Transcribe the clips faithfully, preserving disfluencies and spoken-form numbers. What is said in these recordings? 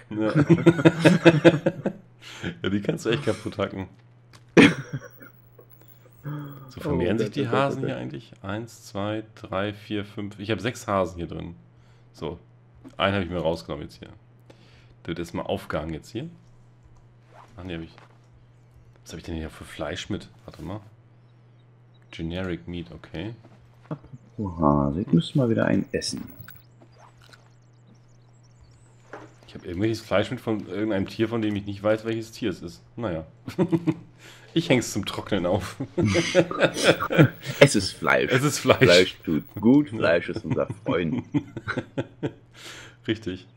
Ja. Ja, die kannst du echt kaputt hacken. So Oh vermehren sich Gott, oh die Gott, oh Hasen Gott. hier eigentlich? Eins, zwei, drei, vier, fünf. Ich habe sechs Hasen hier drin. So, einen habe ich mir rausgenommen jetzt hier. Der wird jetzt mal aufgehangen jetzt hier. Ach nee, habe ich. Was habe ich denn hier für Fleisch mit? Warte mal. Generic Meat, okay. Oha, ich müsste mal wieder ein essen. Ich habe irgendwelches Fleisch mit von irgendeinem Tier, von dem ich nicht weiß, welches Tier es ist. Naja. Ich hänge es zum Trocknen auf. Es ist Fleisch. Es ist Fleisch. Fleisch tut gut, Ja. Fleisch ist unser Freund. Richtig.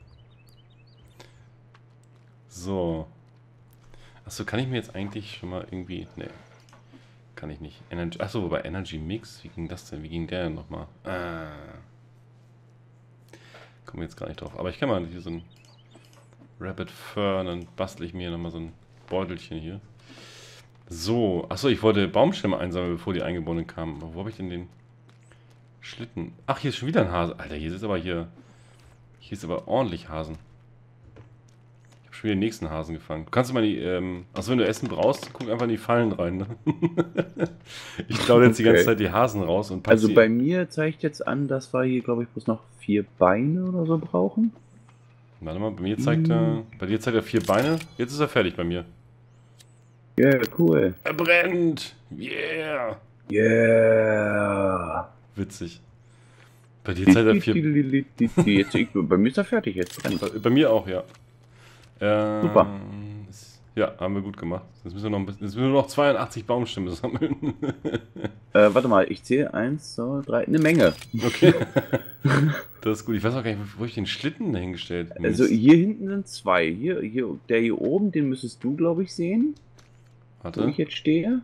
So. Achso, kann ich mir jetzt eigentlich schon mal irgendwie. Nee. Kann ich nicht. Energy. Achso, wobei Energy Mix. Wie ging das denn? Wie ging der denn nochmal? Ah. Kommen wir jetzt gar nicht drauf. Aber ich kann mal hier so ein Rabbit Fur. Dann bastel ich mir nochmal so ein Beutelchen hier. So. Achso, ich wollte Baumstämme einsammeln, bevor die Eingeborenen kamen. Aber wo habe ich denn den Schlitten? Ach, hier ist schon wieder ein Hase. Alter, hier ist aber hier. Hier ist aber ordentlich Hasen. Ich habe schon wieder den nächsten Hasen gefangen. Du kannst mal die, ähm, achso, wenn du Essen brauchst, guck einfach in die Fallen rein. Ne? Ich klaue jetzt die ganze Okay. Zeit die Hasen raus und pack Also sie. bei mir zeigt jetzt an, dass wir hier, glaube ich, bloß noch vier Beine oder so brauchen. Warte mal, bei mir zeigt er. Bei dir zeigt er vier Beine. Jetzt ist er fertig bei mir. Ja, yeah, cool. Er brennt! Yeah! Yeah. Witzig. Bei dir zeigt er vier. Jetzt, ich, bei mir ist er fertig jetzt. Bei, bei mir auch, ja. Ähm, Super. ist- Ja, haben wir gut gemacht. Jetzt müssen wir noch, ein bisschen, jetzt müssen wir noch zweiundachtzig Baumstämme sammeln. Äh, warte mal, ich zähle eins, zwei, drei, eine Menge. Okay. Das ist gut. Ich weiß auch gar nicht, wo ich den Schlitten hingestellt habe. Also hier hinten sind zwei. Hier, hier, der hier oben, den müsstest du, glaube ich, sehen, wo Warte. ich jetzt stehe.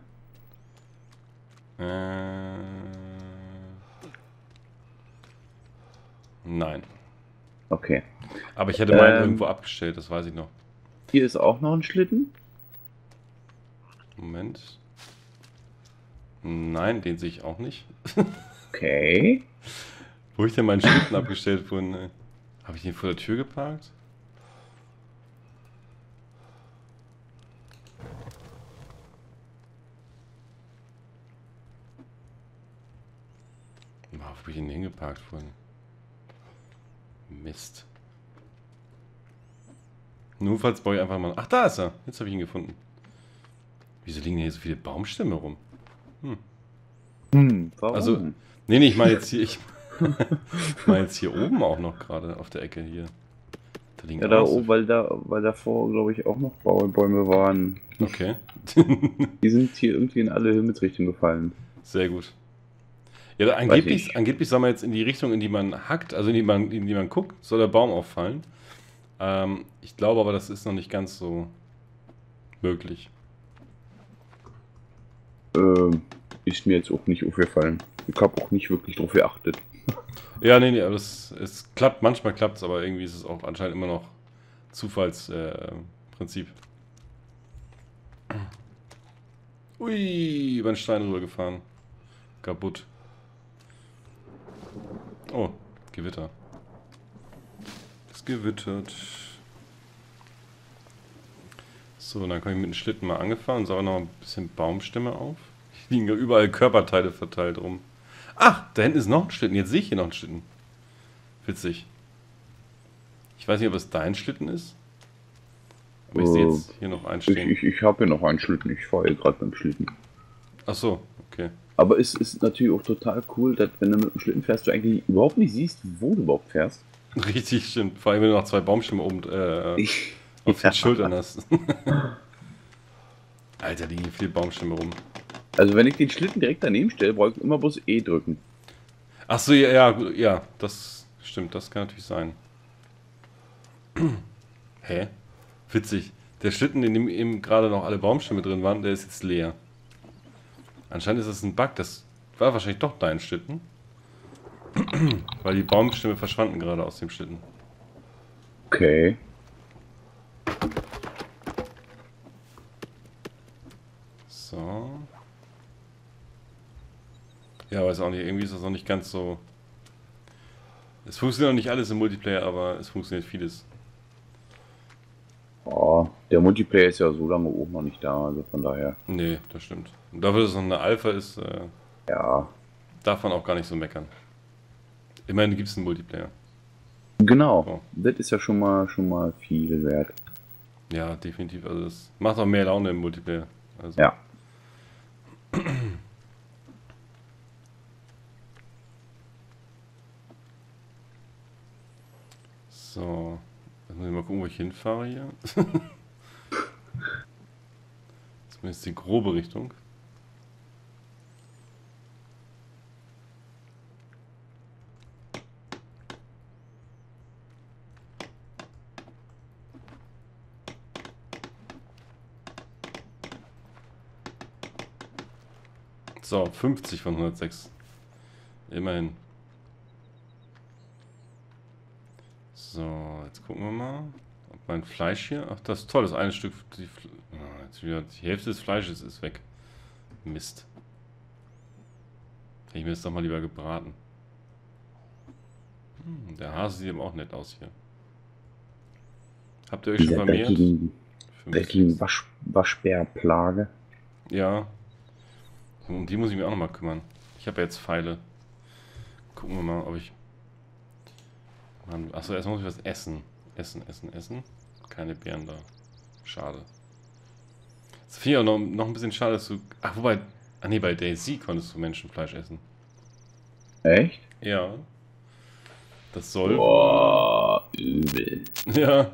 Äh, nein. Okay. Aber ich hätte meinen Ähm. irgendwo abgestellt, das weiß ich noch. Hier ist auch noch ein Schlitten. Moment. Nein, den sehe ich auch nicht. Okay. Wo hab ich denn meinen Schlitten abgestellt vorhin? äh? Habe ich den vor der Tür geparkt? Wo habe ich ihn hingeparkt vorhin? Mist. Notfalls baue ich einfach mal. Ach, da ist er. Jetzt habe ich ihn gefunden. Wieso liegen hier so viele Baumstämme rum? Hm, warum? Also, nee, nee, ich meine jetzt hier. Ich meine jetzt hier oben auch noch gerade auf der Ecke hier. Da liegen ja, auch da noch so oben, weil da, weil davor, glaube ich, auch noch Bäume waren. Okay. Die sind hier irgendwie in alle Himmelsrichtungen gefallen. Sehr gut. Ja, da Weiß angeblich, ich. angeblich soll man jetzt in die Richtung, in die man hackt, also in die man, in die man guckt, soll der Baum auffallen. Ähm, ich glaube aber, das ist noch nicht ganz so möglich. Ähm, ist mir jetzt auch nicht aufgefallen. Ich habe auch nicht wirklich drauf geachtet. Ja, nee, nee, aber das, es klappt, manchmal klappt es, aber irgendwie ist es auch anscheinend immer noch Zufallsprinzip. Äh, Prinzip. Ui, über den Stein rübergefahren. Kaputt. Oh, Gewitter. Es gewittert. So, dann komme ich mit dem Schlitten mal angefahren und sauge noch ein bisschen Baumstämme auf. Hier liegen ja überall Körperteile verteilt rum. Ach, da hinten ist noch ein Schlitten. Jetzt sehe ich hier noch einen Schlitten. Witzig. Ich weiß nicht, ob es dein Schlitten ist. Aber ich sehe jetzt hier noch einen Ich, stehen. ich, ich habe hier noch einen Schlitten. Ich fahre hier gerade beim Schlitten. Ach so, okay. Aber es ist natürlich auch total cool, dass wenn du mit dem Schlitten fährst, du eigentlich überhaupt nicht siehst, wo du überhaupt fährst. Richtig, stimmt. Vor allem, wenn du noch zwei Baumstämme oben äh, Ich, auf den Schultern hast. Alter, liegen hier viele Baumstämme rum. also wenn ich den Schlitten direkt daneben stelle, brauche ich immer bloß E drücken. Ach so, ja, ja, gut, ja, das stimmt, das kann natürlich sein. Hä? Witzig. Der Schlitten, in dem eben gerade noch alle Baumstämme drin waren, der ist jetzt leer. Anscheinend ist das ein Bug, das war wahrscheinlich doch dein Schlitten. Weil die Baumstämme verschwanden gerade aus dem Schlitten. Okay. So. Ja, weiß auch nicht, irgendwie ist das noch nicht ganz so. Es funktioniert noch nicht alles im Multiplayer, aber es funktioniert vieles. Oh, der Multiplayer ist ja so lange oben noch nicht da, also von daher. Nee, das stimmt. Und dafür, dass es noch eine Alpha ist, äh, Ja, darf man auch gar nicht so meckern. Immerhin gibt es einen Multiplayer. genau. So. Das ist ja schon mal schon mal viel wert. Ja, definitiv. Also es macht auch mehr Laune im Multiplayer. Also. Ja. So. Jetzt muss ich mal gucken, wo ich hinfahre hier. Zumindest die grobe Richtung. So, fünfzig von hundertsechs. Immerhin. So, jetzt gucken wir mal, ob mein Fleisch hier... Ach, das ist toll, das eine Stück... Die, ah, jetzt wieder, die Hälfte des Fleisches ist weg. Mist. Hätte ich mir das doch mal lieber gebraten. Hm, der Hase sieht eben auch nett aus hier. Habt ihr euch schon Dieser vermehrt? dreckigen, Fünf, dreckigen sechs. Wasch, Waschbärplage. Ja. Um die muss ich mir auch noch mal kümmern. Ich habe ja jetzt Pfeile. Gucken wir mal, ob ich... Mann, achso, erstmal muss ich was essen. Essen, essen, essen. Keine Beeren da. Schade. Das finde ich auch noch, noch ein bisschen schade, dass du... Ach, wobei... Ah nee, bei Daisy konntest du Menschenfleisch essen. Echt? Ja. Das soll... Boah, übel. Ja.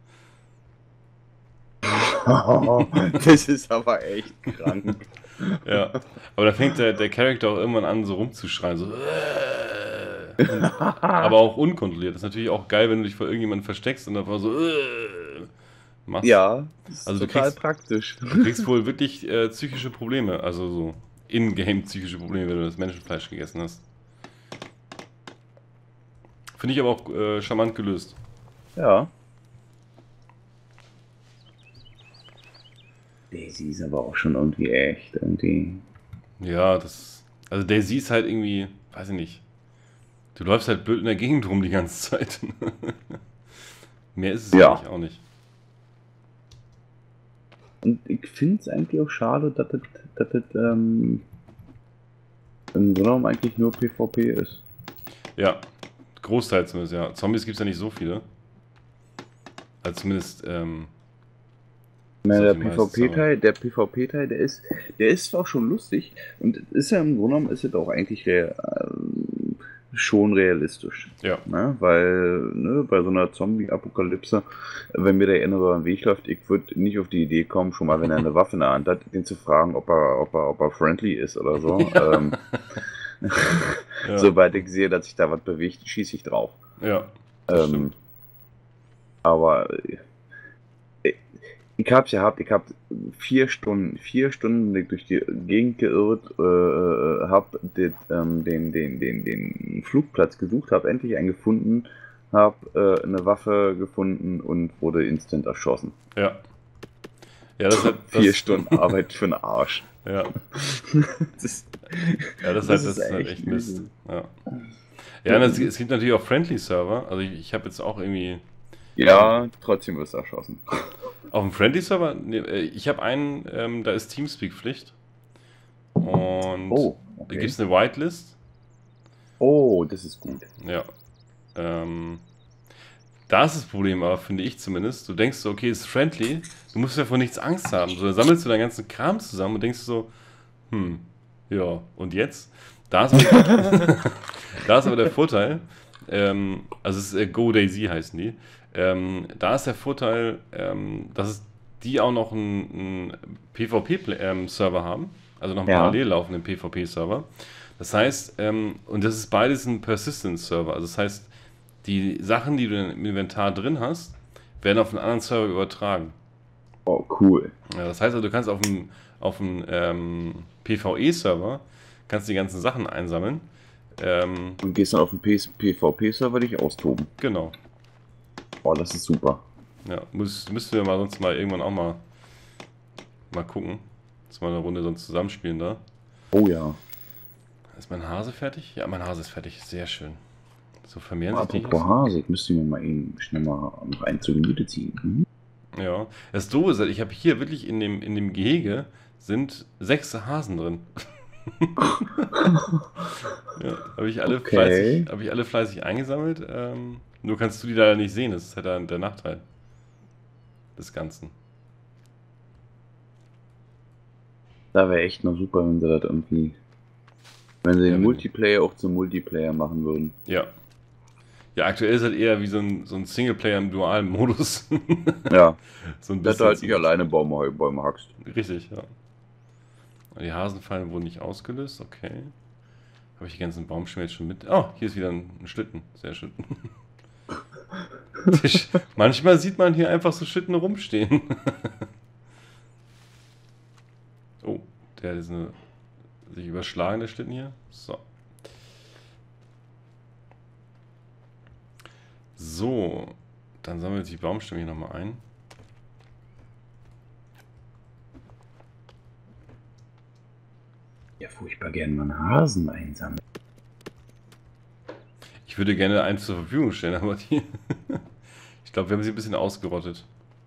Das ist aber echt krank. Ja. Aber da fängt der, der Charakter auch irgendwann an, so rumzuschreien. So... Aber auch unkontrolliert. Das ist natürlich auch geil, wenn du dich vor irgendjemandem versteckst und einfach so... Machst. Ja, das ist Also du total kriegst- praktisch. Du kriegst wohl wirklich äh, psychische Probleme, also so in-game psychische Probleme, wenn du das Menschenfleisch gegessen hast. Finde ich aber auch äh, charmant gelöst. Ja. Daisy ist aber auch schon irgendwie echt irgendwie. Ja, das. Also Daisy ist halt irgendwie, weiß ich nicht. Du läufst halt blöd in der Gegend rum die ganze Zeit. Mehr ist es Ja. eigentlich auch nicht. Und ich finde es eigentlich auch schade, dass das, dass das ähm, im Grunde genommen eigentlich nur PvP ist. Ja, Großteil zumindest, ja. Zombies gibt es ja nicht so viele. Also zumindest, ähm, Ich meine, So der die meisten PvP-Teil, der PvP-Teil, der ist, der ist zwar schon lustig und ist ja im Grunde genommen ist es auch eigentlich real, ähm, schon realistisch. ja. Ne? Weil ne, bei so einer Zombie-Apokalypse, wenn mir der Innere über den Weg läuft, ich würde nicht auf die Idee kommen, schon mal, wenn er eine Waffe in der Hand hat, den zu fragen, ob er, ob er, ob er friendly ist oder so. ähm, Ja. Sobald ich sehe, dass sich da was bewegt, schieße ich drauf. Ja, das Ähm, stimmt. aber äh, ich hab's ja gehabt, ich hab vier Stunden, vier Stunden durch die Gegend geirrt, äh, hab den, ähm, den, den, den, den Flugplatz gesucht, hab endlich einen gefunden, hab äh, eine Waffe gefunden und wurde instant erschossen. Ja. Ja, das hat. Das, Vier Stunden Arbeit für den Arsch. Ja. Das ist, Ja, das, Das ist, halt, das ist ist halt echt echt Mist. übel. Ja, ja und es, es gibt natürlich auch Friendly-Server. Also ich, ich habe jetzt auch irgendwie... ja, trotzdem wirst du erschossen. Auf dem Friendly-Server, nee, äh, ich habe einen, ähm, da ist Teamspeak-Pflicht. Und Oh, da okay. gibt es eine Whitelist. Oh, das ist gut. Ja. Ähm, da ist das Problem aber, finde ich zumindest. Du denkst so, okay, ist friendly. Du musst ja vor nichts Angst haben. So, dann sammelst du deinen ganzen Kram zusammen und denkst so, hm, ja, und jetzt? Da ist aber, da ist aber der Vorteil, ähm, also es ist äh, GoDaisy heißen die. Ähm, da ist der Vorteil, ähm, dass es die auch noch einen, einen PvP-Server haben, also noch einen Ja. parallel laufenden PvP-Server. Das heißt, ähm, und das ist beides ein Persistence-Server, also das heißt, die Sachen, die du im Inventar drin hast, werden auf einen anderen Server übertragen. Oh, cool. Ja, das heißt also, du kannst auf dem, auf dem ähm, PvE-Server kannst die ganzen Sachen einsammeln. Ähm, Und gehst dann auf den PvP-Server dich austoben. genau. Oh, das ist super. Ja, muss, müssten wir mal sonst mal irgendwann auch mal, mal gucken. Dass wir eine Runde sonst zusammenspielen da. Oh ja. Ist mein Hase fertig? Ja, mein Hase ist fertig. Sehr schön. So vermehren sich die Apropos hier. Hase, ich müsste mir mal eben schnell mal noch einen zu Gemüte ziehen. Mhm. Ja. Das Doofe ist, halt, ich habe hier wirklich in dem, in dem Gehege sind sechs Hasen drin. Ja, habe ich alle fleißig, Okay. habe ich alle fleißig eingesammelt. Ähm, nur kannst du die leider nicht sehen. Das ist halt der, der Nachteil des Ganzen. Da wäre echt noch super, wenn sie das irgendwie. Wenn sie Ja, den wenn, Multiplayer auch zum Multiplayer machen würden. ja. Ja, aktuell ist halt eher wie so ein, so ein Singleplayer im dualen Modus. Ja, So ein dass du bisschen halt nicht zum. alleine Bäume, Bäume hackst. Richtig, ja. Die Hasenfallen wurden nicht ausgelöst, okay. Habe ich die ganzen Baumstämme jetzt schon mit. Oh, hier ist wieder ein, ein Schlitten. Sehr schön. Manchmal sieht man hier einfach so Schlitten rumstehen. Oh, der ist eine sich überschlagene Schlitten hier. So. So, dann sammeln wir jetzt die Baumstämme hier nochmal ein. Ja, furchtbar gerne mal einen Hasen einsammeln. Ich würde gerne eins zur Verfügung stellen, aber die. Ich glaube, wir haben sie ein bisschen ausgerottet.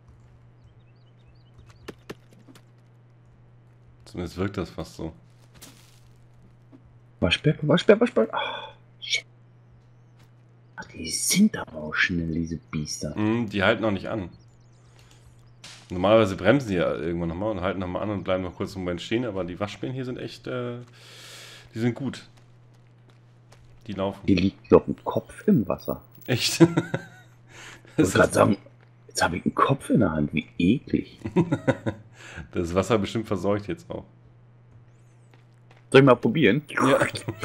Zumindest wirkt das fast so. Waschbär, Waschbär, Waschbär. Ach, shit. Ach, die sind aber auch schnell, diese Biester. Mm, die halten auch nicht an. Normalerweise bremsen sie ja irgendwann nochmal und halten nochmal an und bleiben noch kurz im Moment stehen, aber die Waschbären hier sind echt, äh, die sind gut. Die laufen. Hier liegt doch ein Kopf im Wasser. Echt? Ich Das wollte gerade ist, sagen, jetzt habe ich einen Kopf in der Hand. Wie eklig. das Wasser bestimmt verseucht jetzt auch. Soll ich mal probieren? Ja.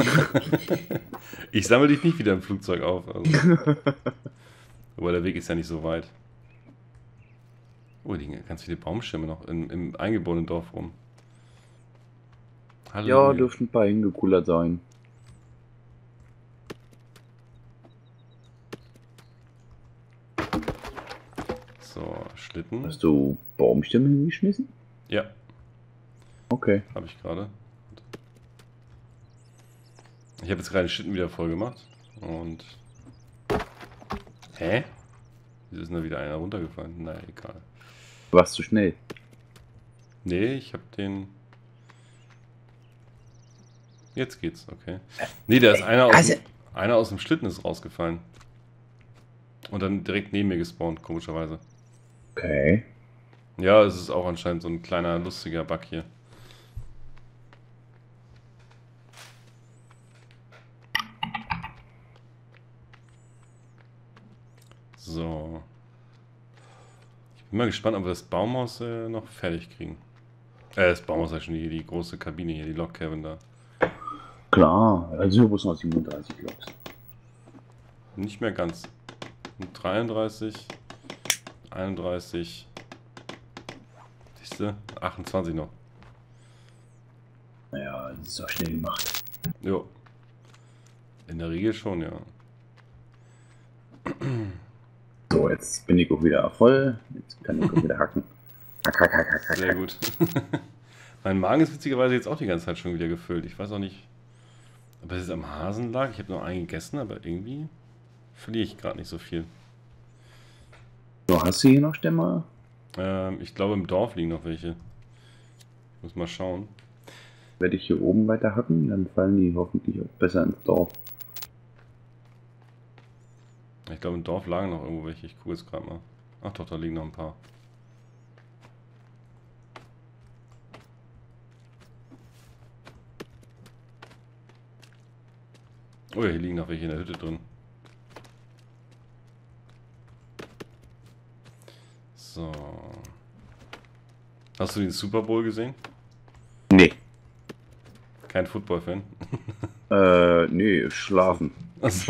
Ich sammle dich nicht wieder im Flugzeug auf. Also. Aber der Weg ist ja nicht so weit. Oh, die liegen ganz viele Baumstämme noch im, im eingeborenen Dorf rum. Ja, Halleluja. dürften ein paar hingekullert sein. So, Schlitten. Hast du Baumstämme hingeschmissen? Ja, Okay. habe ich gerade. Ich habe jetzt gerade den Schlitten wieder voll gemacht. Und. Hä? Wieso ist denn da wieder einer runtergefallen? Na, egal. Warst zu schnell. Nee, ich habe den. Jetzt geht's, okay. Nee, da ist einer aus, Also- dem, einer aus dem Schlitten ist rausgefallen. Und dann direkt neben mir gespawnt, komischerweise. Okay. Ja, es ist auch anscheinend so ein kleiner, lustiger Bug hier. So. Ich bin mal gespannt, ob wir das Baumhaus äh, noch fertig kriegen. Äh, das Baumhaus ist schon die, die große Kabine hier, die Log Cabin da. Klar, also muss noch siebenunddreißig Loks. Nicht mehr ganz. dreiunddreißig, einunddreißig, siehste, achtundzwanzig noch. Naja, das ist auch schnell gemacht. Jo. In der Regel schon, ja. So, jetzt bin ich auch wieder voll. Jetzt kann ich auch wieder hacken. Hack, hack, hack, hack, hack. Sehr gut. Mein Magen ist witzigerweise jetzt auch die ganze Zeit schon wieder gefüllt. Ich weiß auch nicht, ob es jetzt am Hasen lag. Ich habe noch einen gegessen, aber irgendwie verliere ich gerade nicht so viel. So, hast du hier noch Stämme? Ähm, ich glaube, im Dorf liegen noch welche. Ich muss mal schauen. Werde ich hier oben weiter hacken, dann fallen die hoffentlich auch besser ins Dorf. Ich glaube, im Dorf lagen noch irgendwo welche. Ich gucke jetzt gerade mal. Ach doch, da liegen noch ein paar. Oh ja, hier liegen noch welche in der Hütte drin. So. Hast du den Super Bowl gesehen? Nee. Kein Football-Fan? Äh, nee, schlafen. Achso.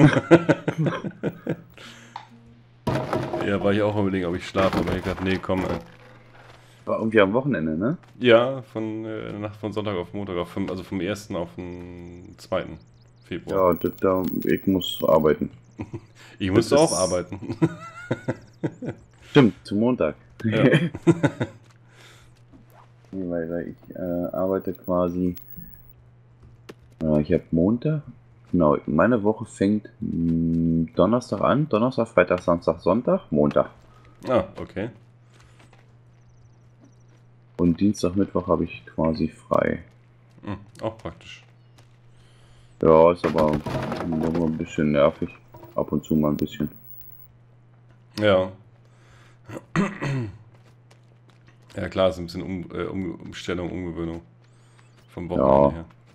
Ja, war ich auch überlegen, ob ich schlafe, aber ich dachte, nee, komm. Ey. War irgendwie am Wochenende, ne? Ja, von äh, Nacht von Sonntag auf Montag, auf, fünf- also vom ersten auf den zweiten Februar. Ja, das, da, ich muss arbeiten. Ich musste das auch ist- arbeiten. Stimmt, zum Montag. Ja. Nee, weil, weil ich äh, arbeite quasi. Äh, ich habe Montag. Genau, meine Woche fängt mh, Donnerstag an. Donnerstag, Freitag, Samstag, Sonntag, Montag. Ah, okay. Und Dienstag, Mittwoch habe ich quasi frei. Hm, auch praktisch. Ja, ist aber immer ein bisschen nervig. Ab und zu mal ein bisschen. Ja. Ja klar, ist ein bisschen um, äh, um, Umstellung, Umgewöhnung vom Wochenende Ja, her.